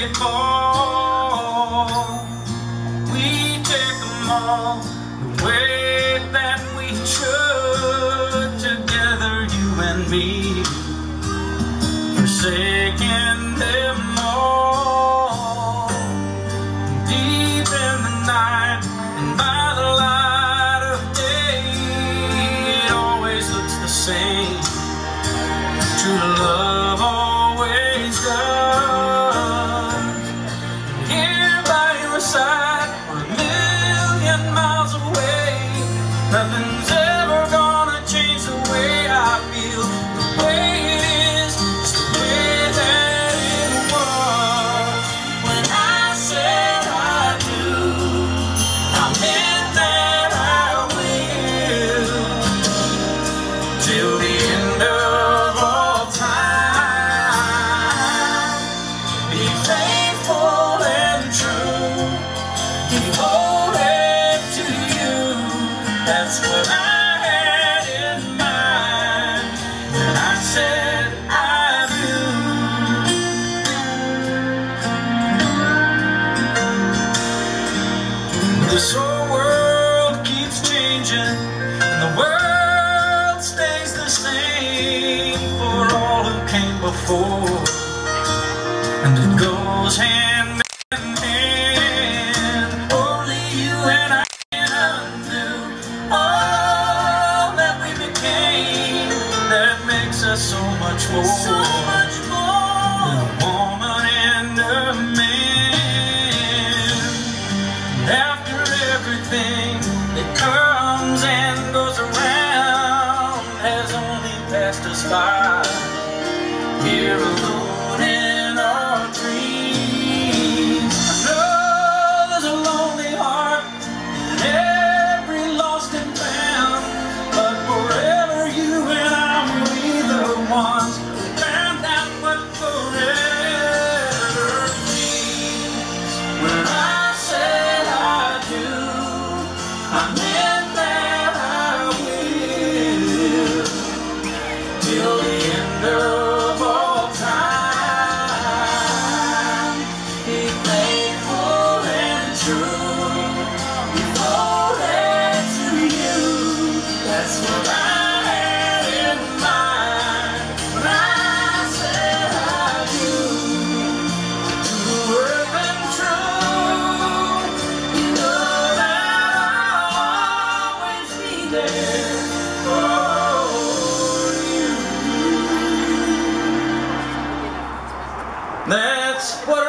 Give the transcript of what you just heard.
fall. We take them all the way that we should, together, you and me, forsaking them all. Deep in the night and by the light of day, it always looks the same. True love always does. Here by your side, we're a million miles away. Nothing's ever gonna change the way I feel. The way it is the way that it was. When I said I do, I meant that I will. Till the end of all time, be faithful and true, devoted to you. That's what I had in mind when I said I do. This whole world keeps changing, and the world stays the same for all who came before, and it goes hand in hand. Only you and I can undo all that we became. That makes us so much more, than a woman and a man. After everything that comes and goes around has only passed us by, here alone in our dreams. I know there's a lonely heart in every lost and found, but forever you and I will be the ones who found out what forever means. When I said I do, I meant that I will. Till the end of all time, be faithful and true, devoted to you. That's what I had in mind when I said I do. True and true, you know that I'll always be there for you. That's what